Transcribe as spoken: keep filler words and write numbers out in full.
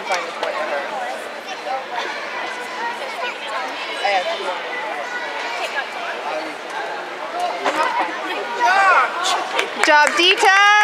fine with whatever. I have Good job, Dita!